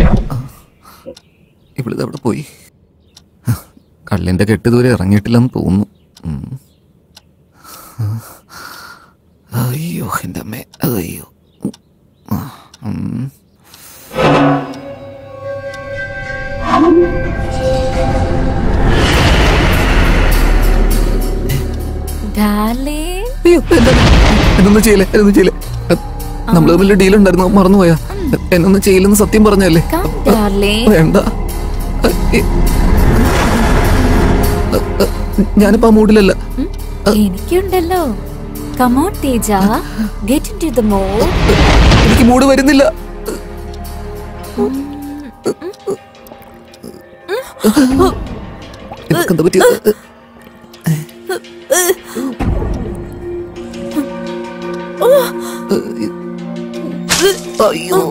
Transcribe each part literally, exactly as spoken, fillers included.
ഇവിടുത്തെ അവിടെ പോയി. കള്ളിന്റെ കെട്ട് ദൂരെ ഇറങ്ങിയിട്ടില്ലെന്ന് തോന്നുന്നു. അയ്യോ എൻ്റെ അമ്മേ, അയ്യോ. എന്നൊന്നും ചെയ്യില്ലേ, എന്നൊന്നും ചെയ്യില്ലേ. നമ്മള് വലിയ ഡീലുണ്ടായിരുന്നു, മറന്നുപോയാ. എന്നൊന്നും ചെയ്യില്ലെന്ന് സത്യം പറഞ്ഞല്ലേ. വേണ്ട, ഞാനിപ്പോ ആ മൂഡിലല്ല. എനിക്കുണ്ടല്ലോ. Come on, Teja. Get into the mood. എനിക്ക് മൂഡ് വരുന്നില്ല. എന്താ പറ്റിയത്? അയ്യോ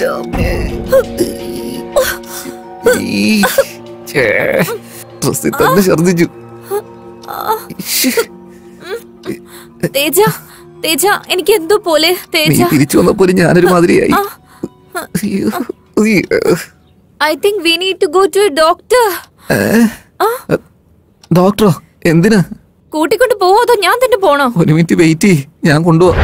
ഡ്രസ്സിൽ തന്നെ ഛർദിച്ചു. തേജ, തേജ, എനിക്ക് എന്തോ പോലെ. തേജ തിരിച്ചു വന്നപ്പോൾ ഞാനൊരു മാതിരിയായി. I think we need to go to a doctor. ഡോക്ടറോ? എന്തിനാ? കൂട്ടിക്കൊണ്ട് പോവോ അതോ ഞാൻ തന്നെ പോണോ? ഒരു മിനിറ്റ് വെയിറ്റ് ചെയ്യ്, ഞാൻ കൊണ്ടുപോവാ.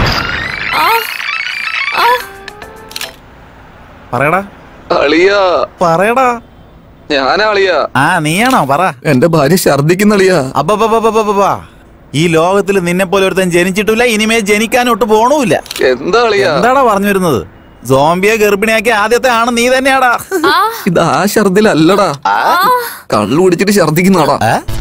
പറയടാ അളിയാ, പറയടാ. ഞാനാ അളിയാ. ആ നീയാണോ? പറ. എന്റെ ഭാര്യ ഛർദിക്കുന്ന അളിയാ. അബ്ബാ, ഈ ലോകത്തിൽ നിന്നെ പോലെ ഒരുത്തൻ ജനിച്ചിട്ടില്ല, ഇനിമേ ജനിക്കാനൊട്ട് പോണൂല്ല. എന്താ അളിയാ? എന്താടാ പറഞ്ഞു വരുന്നത്? സോംബിയെ ഗർഭിണിയാക്കി ആദ്യത്തെ ആണ് നീ തന്നെയാടാ. ഇത് ആ ഛർദിലല്ലടാ, കള്ളു കുടിച്ചിട്ട് ഛർദിക്കുന്നാടാ.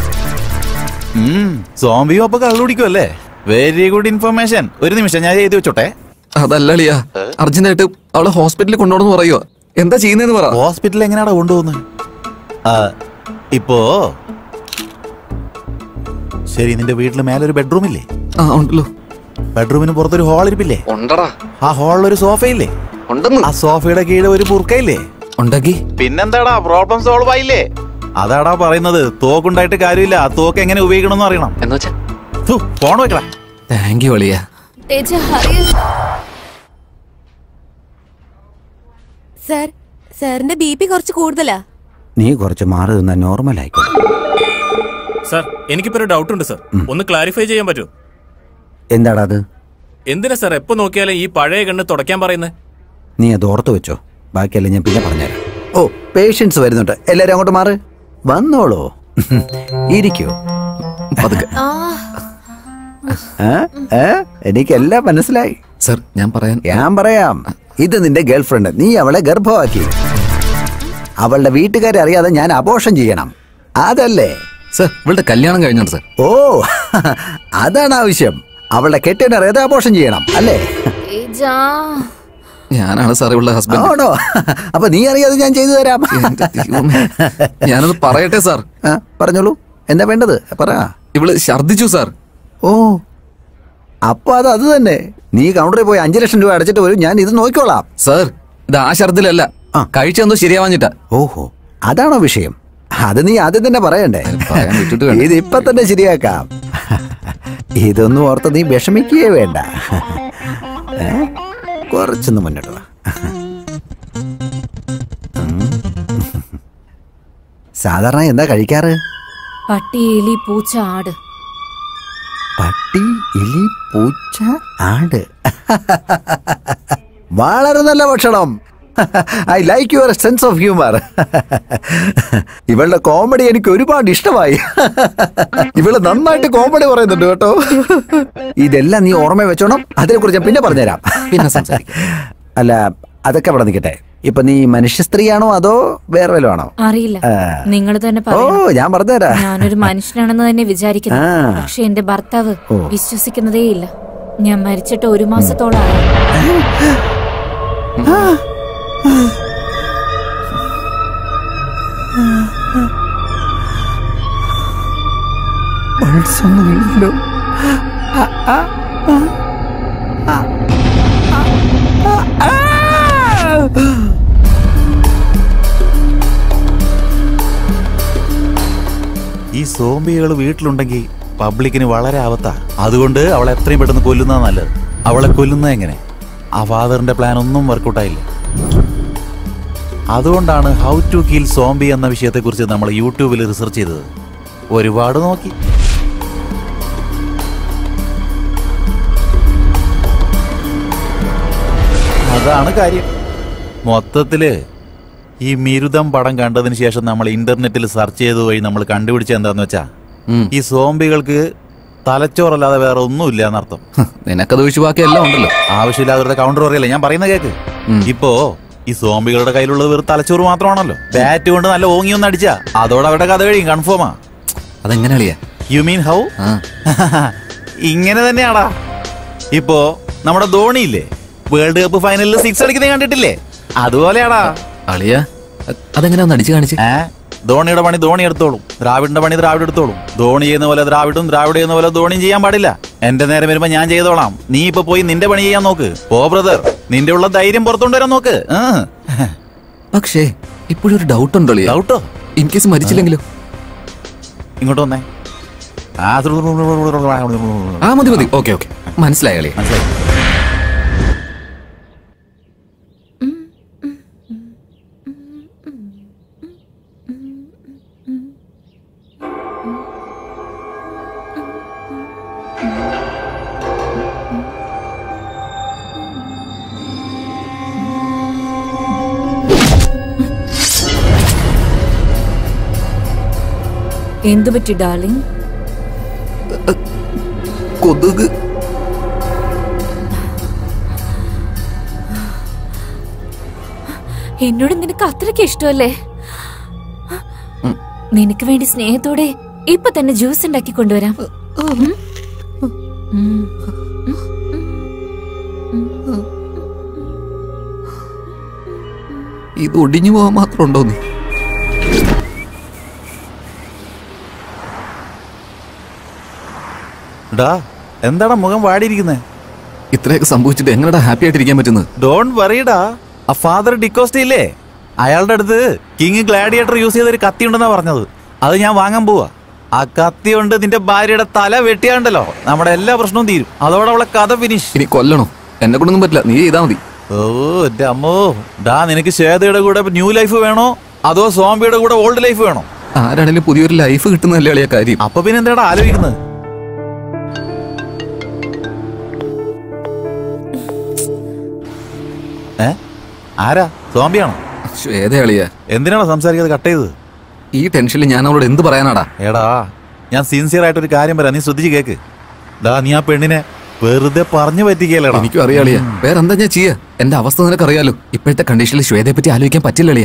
സോംബിയും അപ്പൊ കള്ളു കുടിക്കുമല്ലേ? Very good information. ഒരു നിമിഷം ഞാൻ എഴുതി വെച്ചോട്ടെ. അതല്ല അളിയാ, അർജന്റായിട്ട് അവളെ ഹോസ്പിറ്റലിൽ കൊണ്ടുപോകണമെന്ന് പറയുക. എന്താ ചെയ്യുന്നതെന്ന് പറ. ഹോസ്പിറ്റലിൽ എങ്ങനെയാടാ കൊണ്ടുപോകുന്നത്? ഇപ്പോ ശരി, നിന്റെ വീട്ടില് മേലൊരു ബെഡ്റൂം ഇല്ലേ? ആ ഉണ്ടല്ലോ. ബെഡ്റൂമിന് പുറത്തൊരു ഹോൾ ഇരിപ്പില്ലേ? ഉണ്ടടാ. ആ ഹോളിൽ ഒരു സോഫയില്ലേ? ഉണ്ടെന്ന്. ആ സോഫയുടെ കീഴിൽ ഒരു ബുർക്കയില്ലേ? ഉണ്ടെങ്കി പിന്നെന്താടാ, പ്രോബ്ലം സോൾവ് ആയില്ലേ? അതാടാ പറയുന്നത്. തോക്കുണ്ടായിട്ട് കാര്യമില്ല, ആ തോക്ക് എങ്ങനെ ഉപയോഗിക്കണമെന്ന് അറിയണം. എന്ന് വെച്ചാ ഫോൺ വെക്കടാ. താങ്ക് യു അളിയാ. സർ, സാറിന്റെ ബി പി കുറച്ച് കൂടുതലാ. നീ കുറച്ച് മാറി നിന്നാ നോർമൽ ആയിക്കോ. സർ, എനിക്കിപ്പോ ഒരു ഡൗട്ട് ഉണ്ട് സർ, ഒന്ന് ക്ലാരിഫൈ ചെയ്യാൻ പറ്റുമോ? എന്താടാ അത്? എന്തിനാ സാർ എപ്പോ നോക്കിയാലും ഈ പഴയ കണ്ണ് തുടയ്ക്കാൻ പറയുന്നത്? നീ അത് ഓർത്ത് വെച്ചോ, ബാക്കിയല്ല ഞാൻ പിന്നെ പറഞ്ഞുതരാം. ഓ, പേഷ്യൻസ് വരുന്നുണ്ട്, എല്ലാരും അങ്ങോട്ട് മാറ്. വന്നോളൂ, ഇരിക്കൂ. എനിക്കെല്ലാം മനസ്സിലായി സർ. ഞാൻ പറയാൻ ഞാൻ പറയാം. ഇത് നിന്റെ ഗേൾഫ്രണ്ട്, നീ അവളെ ഗർഭമാക്കി. അവളുടെ വീട്ടുകാരെ അറിയാതെ ഞാൻ അബോർഷൻ ചെയ്യണം, അതല്ലേ? സർ, ഇവളുടെ കല്യാണം കഴിഞ്ഞാണ് സർ. ഓ, അതാണ് ആവശ്യം. അവളുടെ കെട്ടിനെ അറിയാതെ അബോർഷൻ ചെയ്യണം, അല്ലേ? ഞാനാണ് സാർ ഇവളുടെ ഹസ്ബൻഡ്. ആണോ? അപ്പൊ നീ അറിയാതെ ഞാൻ ചെയ്തു തരാം. ഞാനത് പറയട്ടെ സാർ. പറഞ്ഞോളൂ, എന്താ വേണ്ടത് പറ. ഇവള് ഛർദിച്ചു സാർ. ഓ, അപ്പൊ അത് അത് തന്നെ. നീ കൗണ്ടറിൽ പോയി അഞ്ചു ലക്ഷം രൂപ അടച്ചിട്ട് വരും, ഞാൻ ഇത് നോക്കിക്കോളാം. സാർ, ഇത് ആ ഛർദിലല്ല, കഴിച്ചെന്തോ ശരിയാവാഞ്ഞിട്ടാ. ഓഹോ, അതാണോ വിഷയം? അത് നീ ആദ്യം തന്നെ പറയണ്ടേ? ഇത് ഇപ്പൊ തന്നെ ശരിയാക്കാം. ഇതൊന്നും ഓർത്ത് നീ വിഷമിക്കുകയേ വേണ്ട. കുറച്ചൊന്ന് മുന്നോട്ട് വാ. സാധാരണ എന്താ കഴിക്കാറ്? പട്ടി, എലി, പൂച്ച, ആട്. പട്ടി, എലി, പൂച്ച, ആട്. വളരെ നല്ല ഭക്ഷണം. I like your sense of humour. ഇവളുടെ കോമഡി എനിക്ക് ഒരുപാട് ഇഷ്ടമായി. ഇവള് നന്നായിട്ട് കോമഡി പറയുന്നുണ്ട് കേട്ടോ. ഇതെല്ലാം നീ ഓർമ്മ വെച്ചോണം, അതിനെ കുറിച്ച് പിന്നെ പറഞ്ഞുതരാം, പിന്നെ സംസാരിക്കാം. അല്ല, അതൊക്കെ അവിടെ നിൽക്കട്ടെ. ഇപ്പൊ നീ മനുഷ്യ സ്ത്രീയാണോ അതോ വേറെ വല്ലതും ആണോ? അറിയില്ല, നിങ്ങൾ തന്നെ ഓ, ഞാൻ പറഞ്ഞുതരാം. ഞാനൊരു മനുഷ്യനാണെന്ന് തന്നെ വിചാരിക്കുന്നു. പക്ഷെ എന്റെ ഭർത്താവ് വിശ്വസിക്കുന്നതേ ഇല്ല. ഞാൻ മരിച്ചിട്ട് ഒരു മാസത്തോളായി. മനസ്സൊന്നുമില്ലല്ലോ. ഈ സോംബികൾ വീട്ടിലുണ്ടെങ്കിൽ പബ്ലിക്കിന് വളരെ ആവത്താ. അതുകൊണ്ട് അവളെ എത്രയും പെട്ടെന്ന് കൊല്ലുന്നതാ നല്ലത്. അവളെ കൊല്ലുന്നത് എങ്ങനെ? ആ ഫാദറിന്റെ പ്ലാൻ ഒന്നും വർക്കൗട്ടായില്ല. അതുകൊണ്ടാണ് ഹൗ ടു കിൽ സോംബി എന്ന വിഷയത്തെക്കുറിച്ച് നമ്മൾ യൂട്യൂബിൽ റിസർച്ച് ചെയ്തത്. ഒരുപാട് നോക്കി. അതാണ് കാര്യം. മൊത്തത്തില് ഈ മിരുതം പടം കണ്ടതിന് ശേഷം നമ്മൾ ഇന്റർനെറ്റിൽ സെർച്ച് ചെയ്ത വഴി നമ്മൾ കണ്ടുപിടിച്ച എന്താന്ന് വെച്ചാ ഈ സോംബികൾക്ക് തലച്ചോറല്ലാതെ വേറെ ഒന്നുമില്ല എന്നർത്ഥം. നിനക്കത് ഒഴിച്ചു ബാക്കി എല്ലാം ഉണ്ടല്ലോ. ആവശ്യമില്ലാതെ കൗണ്ടർ പറയല്ലേ ഞാൻ പറയുന്ന കേക്ക്. ഇപ്പോ ഈ സോംബികളുടെ കയ്യിലുള്ളത് വെറും തലച്ചോറ് മാത്രമാണല്ലോ. ബാറ്റ് കൊണ്ട് നല്ല ഓങ്ങി ഒന്ന് അടിച്ചാ അതോടെ അവരുടെ കഥ കഴിയും. കൺഫേമാ. അതെങ്ങനെയാ? You mean how? ഇങ്ങനെ തന്നെയാടാ. ഇപ്പോ നമ്മുടെ ധോണിയില്ലേ, വേൾഡ് കപ്പ് ഫൈനലിൽ സിക്സ് അടിക്കുന്നത് കണ്ടിട്ടില്ലേ? അതുപോലെയാടാ അളിയ. അതെങ്ങനെയാ അടിച്ചു കാണിച്ച്? ധോണിയുടെ പണി ധോണി എടുത്തോളും, ദ്രാവിഡിന്റെ പണി ദ്രാവിഡ് എടുത്തോളും. ധോണി ചെയ്യുന്ന പോലെ ദ്രാവിഡും, ദ്രാവിഡ് ചെയ്യുന്ന പോലെ ധോണിയും ചെയ്യാൻ പാടില്ല. എന്റെ നേരം വരുമ്പോ ഞാൻ ചെയ്തോളാം. നീ ഇപ്പൊ പോയി നിന്റെ പണി ചെയ്യാൻ നോക്ക്. ഓ ബ്രദർ, നിന്റെ ഉള്ള ധൈര്യം പുറത്തുകൊണ്ടുവരാൻ നോക്ക്. പക്ഷേ ഇപ്പോഴൊരു ഡൗട്ട് ഉണ്ടോ? ഡൗട്ടോ? ഇൻ കേസ് മരിച്ചില്ലെങ്കിലോ? ഇങ്ങോട്ട് വന്നേ. ആ മതി മതി. ഓക്കെ ഓക്കെ, മനസ്സിലായി കളി, മനസ്സിലായി. എന്തു പറ്റി ഡാർലിംഗ്? കൊതുക്. എന്നോട് നിനക്ക് അത്രയ്ക്ക് ഇഷ്ടമല്ലേ? നിനക്ക് വേണ്ടി സ്നേഹത്തോടെ ഇപ്പൊ തന്നെ ജ്യൂസ് ഉണ്ടാക്കി കൊണ്ടുവരാം. ഇത് ഒടിഞ്ഞു പോവാൻ മാത്രം ഉണ്ടോ നീ? എന്താടാ മുഖം വാടിയിരിക്കുന്നത്? ഇത്രയൊക്കെ സംഭവിച്ചിട്ട് എങ്ങനെയാ ഹാപ്പി ആയിട്ടിരിക്കാൻ പറ്റുന്നത്? ഡോണ്ട് വറീടാ. ആ ഫാദർ ഡിക്കോസ്റ്റ് ഇല്ലേ, അയാളുടെ അടുത്ത് കിങ് ഗ്ലാഡിയേറ്റർ യൂസ് ചെയ്ത ഒരു കത്തി ഉണ്ടെന്നാ പറഞ്ഞത്. അത് ഞാൻ വാങ്ങാൻ പോവാ. ആ കത്തി കൊണ്ട് നിന്റെ ഭാര്യയുടെ തല വെട്ടിയാണ്ടല്ലോ നമ്മുടെ എല്ലാ പ്രശ്നവും തീരും. അതോടെ അവളെ കഥ ഫിനിഷ്. ഇനി കൊല്ലണോ? എന്നെ കൊണ്ടൊന്നും പറ്റില്ല, നീ ചെയ്താ മതി. ഓ എന്റെ അമ്മോ. ഡാ, നിനക്ക് ശ്വേതയുടെ കൂടെ ന്യൂ ലൈഫ് വേണോ അതോ സോംബിയുടെ കൂടെ ഓൾഡ് ലൈഫ് വേണോ? ആരാണെങ്കിലും പുതിയൊരു ലൈഫ് കിട്ടുന്നതല്ലേ അളിയ കാര്യം. അപ്പൊ പിന്നെ എന്താടാ ആലോചിക്കുന്നത്? ഏ ആരാ? സോംബിയാണോ? ശ്വേതയാളിയ. എന്തിനാണോ സംസാരിക്കാതെ കട്ട് ചെയ്തത്? ഈ ടെൻഷനിൽ ഞാൻ അവളോട് എന്ത് പറയാനാടാ? എടാ, ഞാൻ സിൻസിയർ ആയിട്ടൊരു കാര്യം പറയാം, നീ ശ്രദ്ധിച്ച് കേക്ക്. ഡാ, നീ ആ പെണ്ണിനെ വെറുതെ പറഞ്ഞു പറ്റിക്കല്ലേടാ. എനിക്കും അറിയാളിയ. വേറെ എന്താ ഞാൻ ചെയ്യാ? എന്റെ അവസ്ഥ നിനക്ക് അറിയാലോ. ഇപ്പോഴത്തെ കണ്ടീഷനിൽ ശ്വേതയെ പറ്റി ആലോചിക്കാൻ പറ്റില്ലളിയ.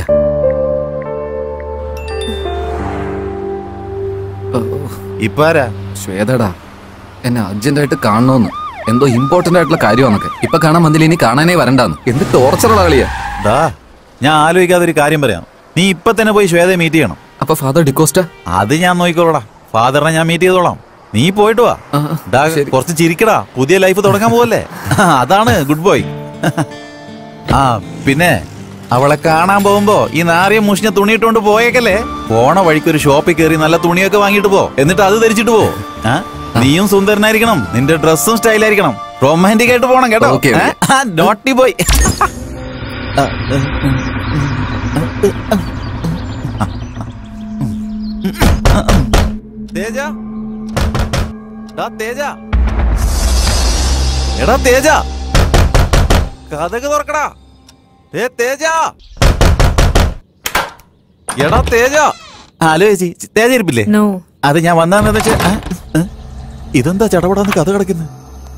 ഇപ്പാരാ? ശ്വേതടാ, എന്നെ അർജന്റായിട്ട് കാണണോന്ന്, എന്തോ ഇമ്പോർട്ടന്റ് ആയിട്ടുള്ള കാര്യമാണൊക്കെ. ഇപ്പൊ കാണാൻ വന്നില്ല, ഇനി കാണാനേ വരണ്ടാന്ന്. എന്ത് ടോർച്ചറുള്ള കളിയാ. ഡാ, ഞാൻ ആലോചിക്കാതെ ഒരു കാര്യം പറയാം. നീ ഇപ്പൊ തന്നെ പോയി ശ്വേതയെ മീറ്റ് ചെയ്യണം. അപ്പൊ ഫാദർ ഡിക്കോസ്റ്റ? അത് ഞാൻ നോക്കിക്കോളാം. ഫാദറിനെ ഞാൻ മീറ്റ് ചെയ്തോളാം. നീ പോയിട്ട് വാ. ഡാ, കുറച്ച് ചിരിക്കടാ, പുതിയ ലൈഫ് തുടങ്ങാൻ പോവല്ലേ. അതാണ് ഗുഡ് ബോയ്. ആ പിന്നെ അവളെ കാണാൻ പോകുമ്പോ ഈ നാറിയ മുഷിഞ്ഞ തുണിയിട്ടുകൊണ്ട് പോയേക്കല്ലേ. പോണ വഴിക്ക് ഒരു ഷോപ്പിൽ കയറി നല്ല തുണിയൊക്കെ വാങ്ങിട്ട് പോ. എന്നിട്ട് അത് ധരിച്ചിട്ട് പോ. നീയും സുന്ദരനായിരിക്കണം, നിന്റെ ഡ്രസ്സും സ്റ്റൈലായിരിക്കണം, റൊമാൻറ്റിക് ആയിട്ട് പോണം കേട്ടോ. Naughty boy. തേജ, തേജ, എടാ തേജ, കഥക് തുറക്കടാ. ഏ തേജ, എടാ തേജ. ഹലോ ചേച്ചി, തേജ ഇരിപ്പില്ലേ? അത് ഞാൻ വന്നാന്ന് വെച്ചാ. ഇതെന്താ ചടപടാന്ന് കഥ കിടക്കുന്നത്?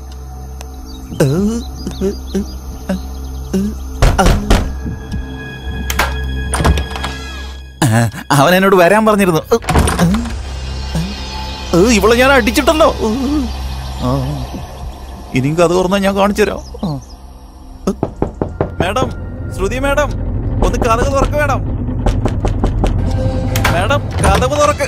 അവൻ എന്നോട് വരാൻ പറഞ്ഞിരുന്നു. ഇവളെ ഞാൻ അടിച്ചിട്ടല്ലോ. ഇനിയും കഥ തുറന്നാ ഞാൻ കാണിച്ചു തരാം. മാഡം, ശ്രുതി മാഡം, ഒന്ന് കഥക് തുറക്ക മാഡം. മാഡം, കഥക് തുറക്ക.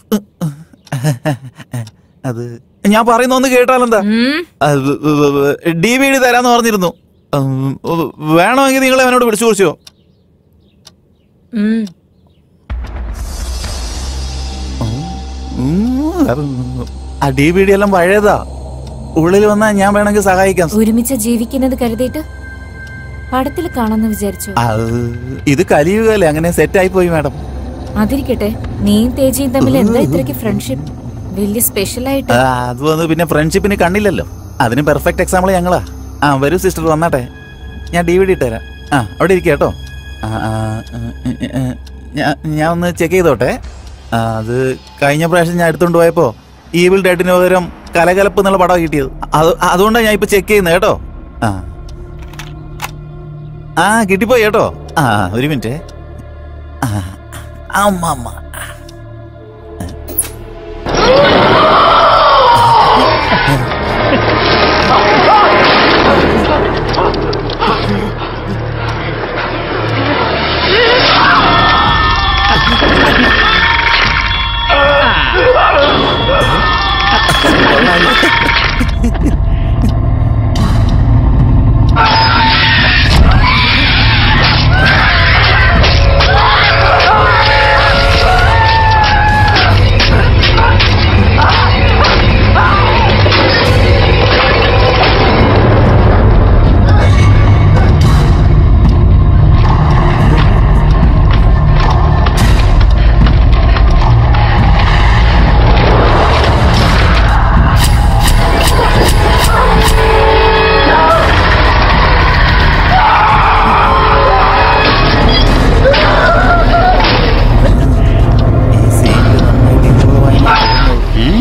അത് ഞാൻ പറയുന്ന ഒന്ന് കേട്ടാലെന്താ? ഡി വി ഡി തരാന്ന് പറഞ്ഞിരുന്നു. വേണമെങ്കിൽ നിങ്ങൾ അവനോട് വിളിച്ചു കുറിച്ചോ? ആ ഡി വി ഡി എല്ലാം പഴയതാ. ഉള്ളിൽ വന്നാ ഞാൻ വേണമെങ്കിൽ സഹായിക്കാം. ഒരുമിച്ച് ജീവിക്കുന്നത് കരുതിയിട്ട് പടത്തിൽ കാണാന്ന് വിചാരിച്ചു. ഇത് കലിയുകയല്ലേ, അങ്ങനെ സെറ്റ് ആയി പോയി മാഡം. അതിരിക്കട്ടെ, നീയും തേജയും തമ്മിൽ എന്താ ഇത്രയ്ക്ക് ഫ്രണ്ട്ഷിപ്പ്? വലിയ സ്പെഷ്യൽ ആയിട്ട്. അത് വന്ന് പിന്നെ ഫ്രണ്ട്ഷിപ്പിന് കണ്ണില്ലല്ലോ, അതിന് പെർഫെക്റ്റ് എക്സാമ്പിൾ ഞങ്ങളാ. ആ വരൂ സിസ്റ്റർ, വന്നാട്ടെ, ഞാൻ ഡി വി ഡി ഇട്ടുതരാം. ആ അവിടെ ഇരിക്കുക കേട്ടോ. ഞാൻ ഒന്ന് ചെക്ക് ചെയ്തോട്ടെ. അത് കഴിഞ്ഞ പ്രാവശ്യം ഞാൻ എടുത്തുകൊണ്ട് പോയപ്പോ ഈവിൾ ഡേറ്റിന് പകരം കലകലപ്പ് എന്നുള്ള പടം കിട്ടിയത്. അത് അതുകൊണ്ടാണ് ഞാൻ ഇപ്പൊ ചെക്ക് ചെയ്യുന്നത് കേട്ടോ. ആ ആ കിട്ടിപ്പോയി കേട്ടോ. ആ ഒരു മിനിറ്റ്. ആ അമ്മ അമ്മ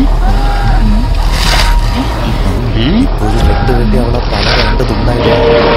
അവളെ പല രണ്ട് തുണ്ടായിട്ട്